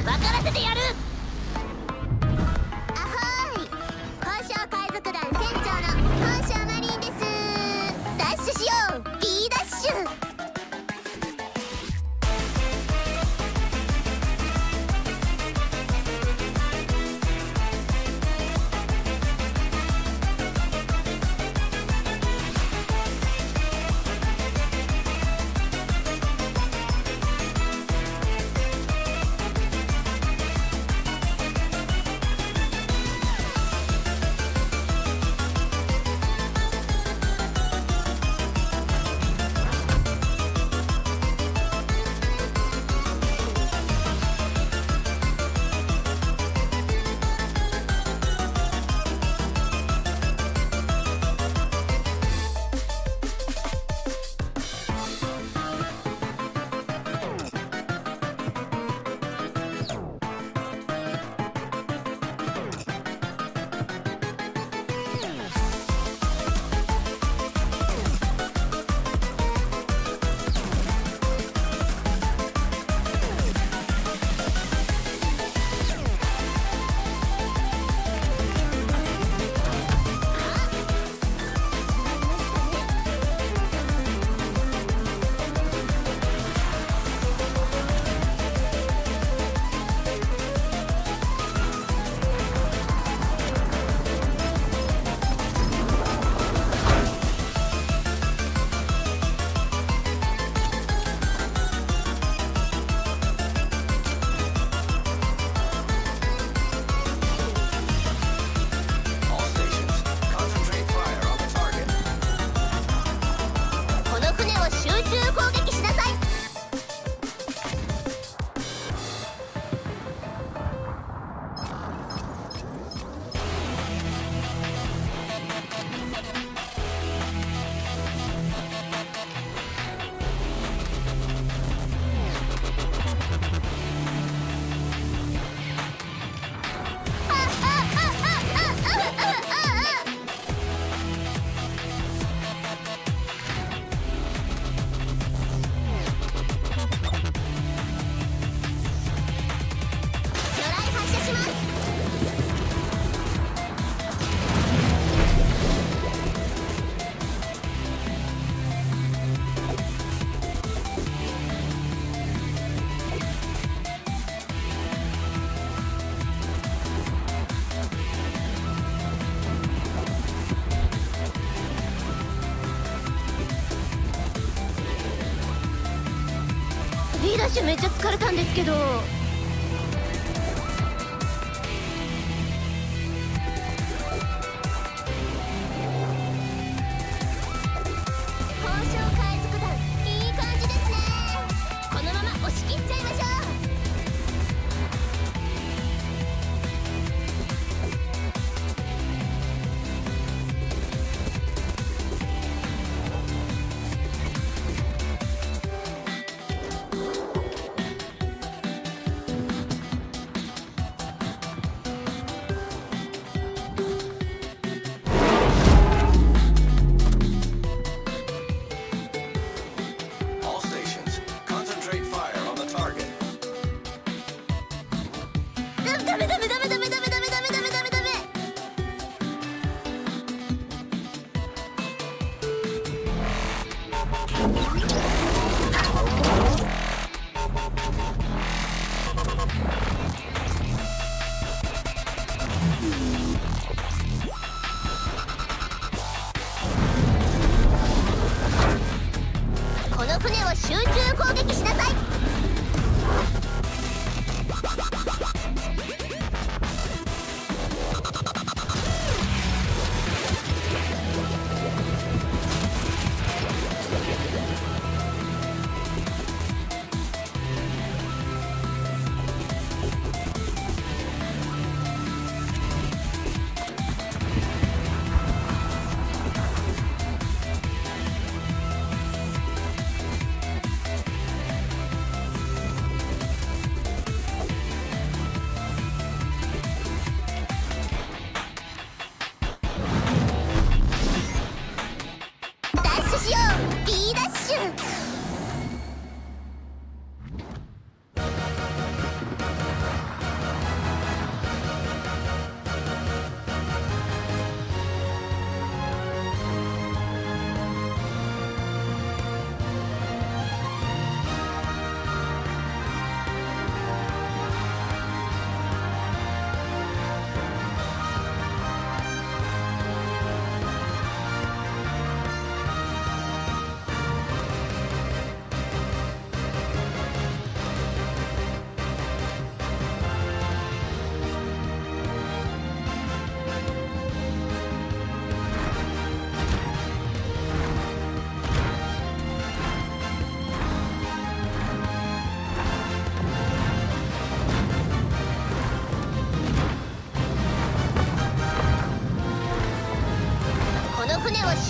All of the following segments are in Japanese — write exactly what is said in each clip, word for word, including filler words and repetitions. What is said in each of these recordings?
分からせてやる。 あはーい、本省海賊団船長の本省マリンです。ダッシュしよう、 B ダッシュ。 B ダッシュめっちゃ疲れたんですけど。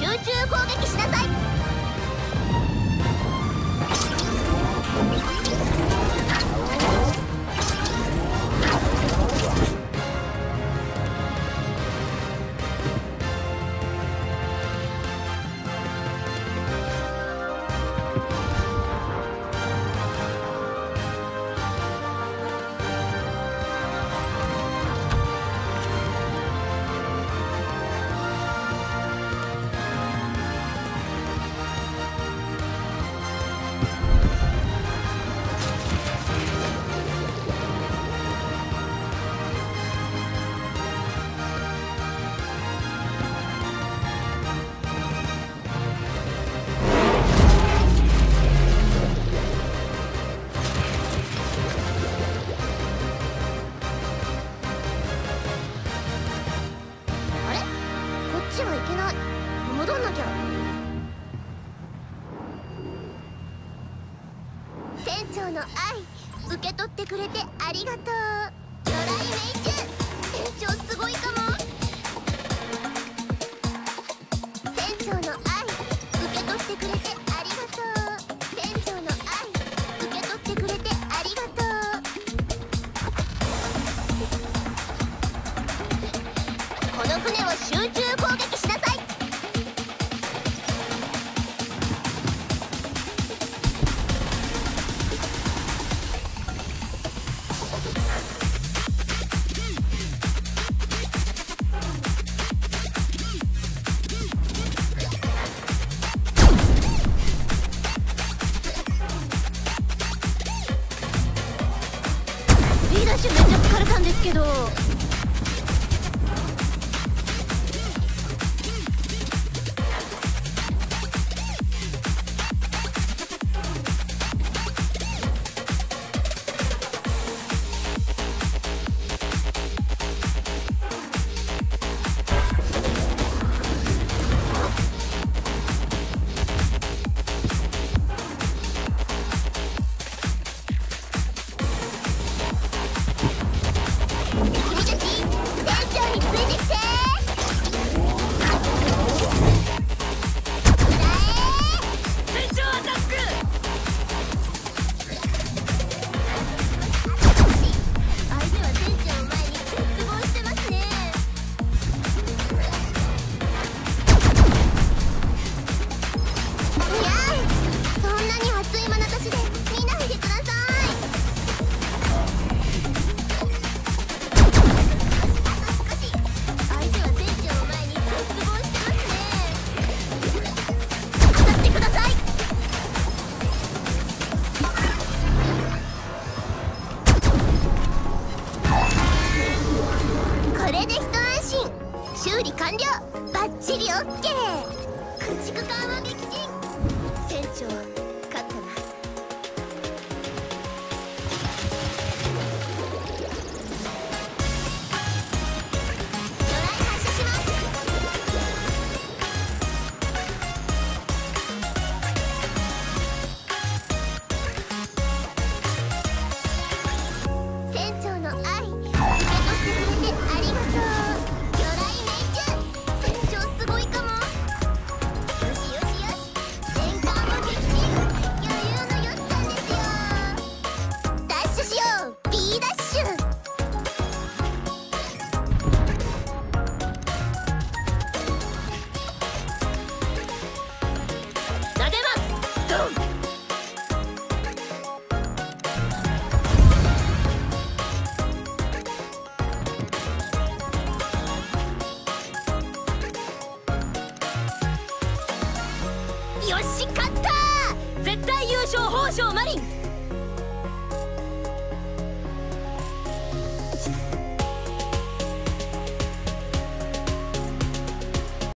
集中攻撃しなさい。こっちはいけない。戻んなきゃ。船長の愛受け取ってくれてありがとう。魚雷命中。船長すごいかも。船長の愛受け取ってくれてありがとう。船長の愛受け取ってくれてありがとう。この船を集中攻撃しなさい。 B ダッシュめっちゃ疲れたんですけど。修理完了。バッチリオッケー。駆逐艦は撃沈。船長勝ったな。魚雷発射します。船長の愛受け取ってくれてありがとう。よし勝った。絶対優勝、宝生マリン。